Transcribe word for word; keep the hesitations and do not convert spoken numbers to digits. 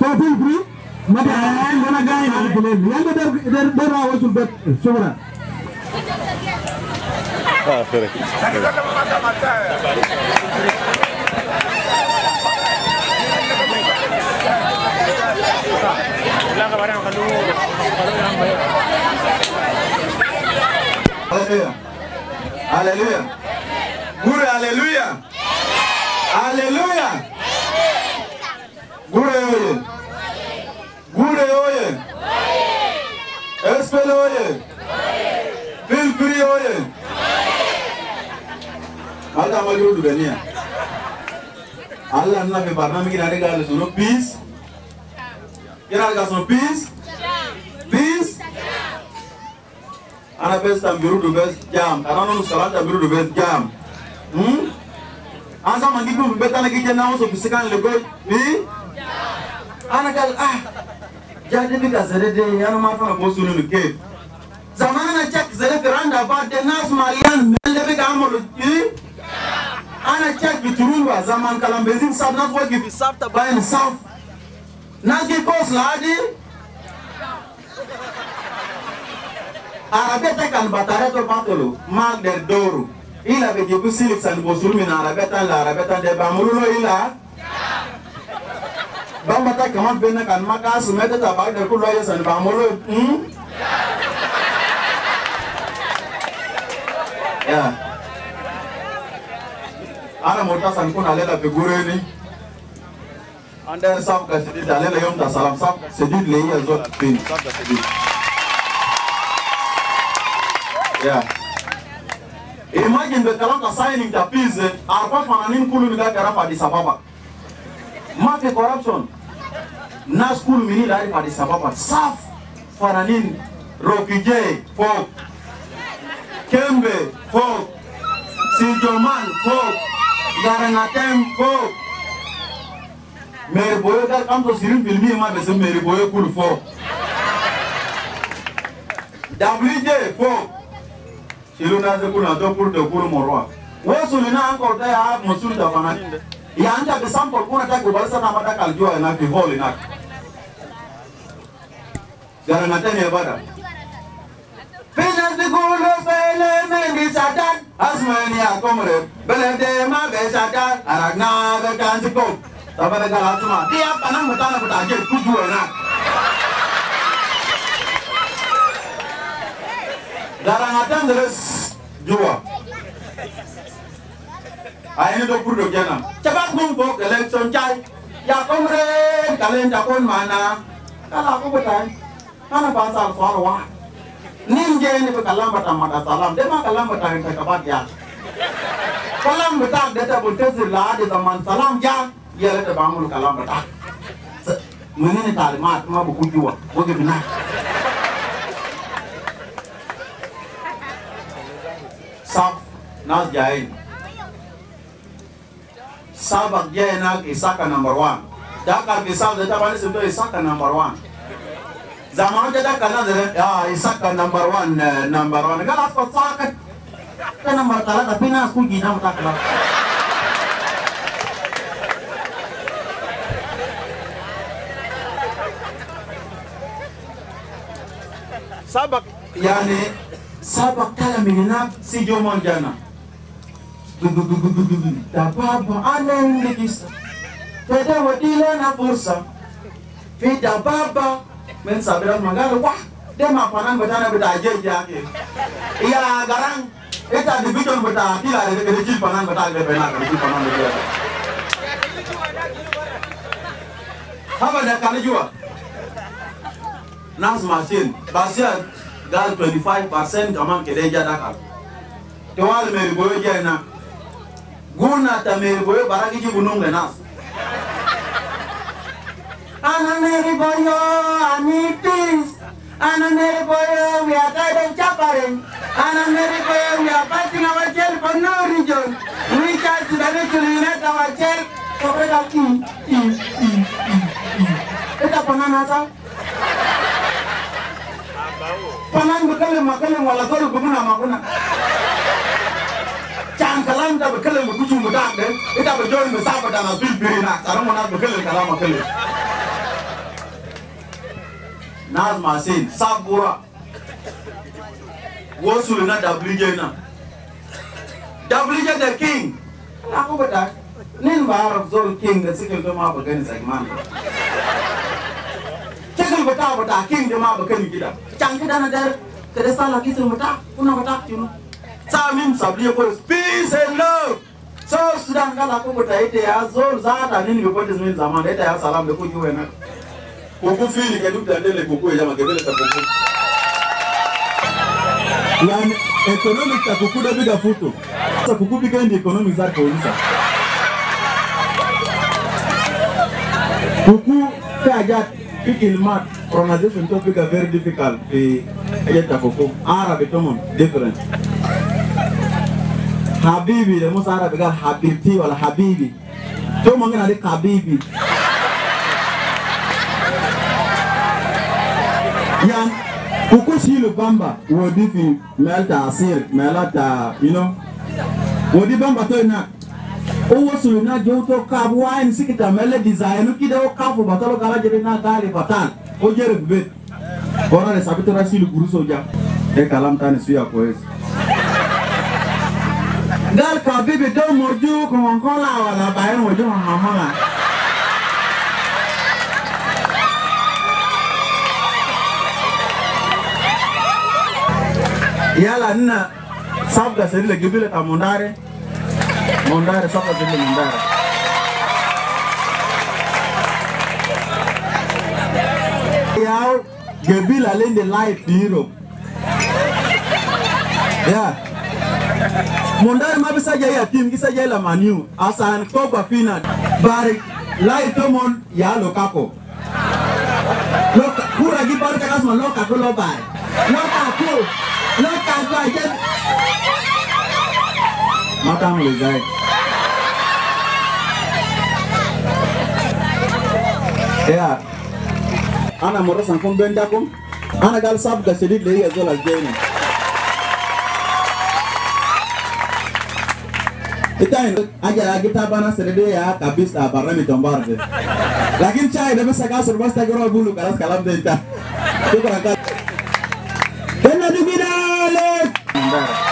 So feel free. Mada I'm gonna guy in the village. Yanda there there there are also bet. Shukran. Ah, sorry. Hallelujah. Hallelujah. Gurei, hallelujah. Hallelujah. Gurei oye. Gurei oye. Espel oye. Feel free oye. Alta magro du benia. Allah na be barnami ki nare gal suno peace. Kira gal suno peace. Peace. Ana best am biru du best jam. Ana no salata biru du best jam. Hmm? Asa mangibu betana ki jena so pisikan le gol. Ni? Ana gal ah. Jadi bi gazere de yana ma fa mo sunu ni ke. Zamana na check zere firanda ba de nas marian mele bi gamolo. Ana check biturumba zaman kalambezin sab not what give sab ta bayan sab. Nagi kos ladi. Arabeta kan batare to batolo mag der doru. Ila be gibu silix and bosulmi na arabeta la arabeta de bamulo ila. Bambata kamat bena kan maka sumete ta bag der kulo yes and bamulo. Hmm? Yeah. Ana mota san kun alela be Gurei ni. Anda sab ka sidid alela yom ta salam sab sidid le ya zot pin sab ka sidid. Yeah. Imagine the Kalanta signing the peace, Arpa Fananin Kuluga Garapa di Sababa. Market corruption. Na school mini life at the Sababa. Saf Fananin Rokije folk. Kembe folk. Sijoman folk. Garanatem folk. Mary Boy come to Sirim Filmi, my best Mary Boy cool folk. W J folk. Shiluna se kuna to pur de pur morwa. Wo sulina anko da ya musul da fana. Ya anta be sample kuna ta ko balsa na mata kaljo na fi hol na. Gara na tane bada. Finas de gulo pele me bi sadan asmani akomre. Bele de ma be sadan aragna be kan ko. Tabada gala tuma. Dia panang mutana buta je kuju na. Darangatan terus jua. Ayo do pur do jana. Cepat ngumpul election cai. Ya komren kalian jakon mana? Kalau aku betul. Karena bahasa soal wah. Ninja ini berkalam bertamata salam. Dia mah kalam bertahan kebat ya. Kalam bertak dia tak boleh tersilah di zaman salam ya. Ia lete bangun kalam bertak. Menini talimat mah buku jua. Buku benar. Sab nas jain. Sabak jain nak isaka number one. Dakar bisal data bani sebut isaka number one. Zaman jada kana dere ya isaka number one number one. Kalau apa sakat kan number tala tapi nas ku gina mutakla. Sabak yani sabak kala minina si jomon jana. Dababa anen legisa. Tada wadila na fursa. Fi dababa men sabira magalo wah dia mapanan betana beta aje jake. Iya garang eta dibiton beta tila de de panan beta de bena de panan de. Haba da kali jua. Nas machine basia gal twenty-five percent kaman kedeja dakal. Tewal meri boyo jena. Guna ta meri boyo baraki ji bunung lenas. Ana meri boyo anitis. Ana meri boyo we are guiding chaparing. Ana meri boyo we are fighting our jail for no reason. We can't directly let our jail cover the key. Eta panana sa. Panan bekale makale wala tolu buguna makuna. Cang kalam ta bekale mukucu mudak de. Eta bejoin besapa dana bilbiri nak. Sarang mana bekale kalam makale. Nas Masin, Sabura. Wosul na W J na. W J the king. Aku betul. Nen Arab Zol king the second to ma bagan segman. Cekal betul betul king to ma bagan kita. Cang kita na dar. Kada salah kita betul. Una betul cuma. Samim sabli ko peace and love. So Sudan kala aku betul itu ya Zol zata nen ko potis min zaman itu ya salam leku juwe na. Kuku fili kedu tandele kuku ya makebele ta kuku. Yani economic ta kuku da biga futo. Sa kuku biga ndi economic za polisa. Kuku tajat ikilmat pronunciation to biga very difficult e ayata kuku Arabic tomon different. Habibi le musa Arabic gal habibti wala habibi. To mongena de habibi. Yang kuku silu bamba wodi fi melta asir melata you know wodi bamba to na o wasulu na joto kabu wine sikita mele design kida o kafu batalo kala jere na kali batal o jere bet ora le sabitora silu guru soja e kalam tane suya koes gal ka bibi do moju ko ngola wala bayan moju hamala yala nina sabga sedile gibile ta mondare mondare sabga sedile mondare yao gibile alende life in Europe yeah mondare mabisa jaya team kisa jaya la Manu asan koba fina bari life tomon ya lokako loka kura gibar kanas man loka ko lo bai loka ko loka ko aja mata mulai ya ana moro san kon benda kom ana gal sab ga sedit le ya zola jeni itain aja kita bana serede ya kabisa barami tombarde lakini chai debe saka sur basta goro bulu kalas kalam deta tu berangkat kena dibidale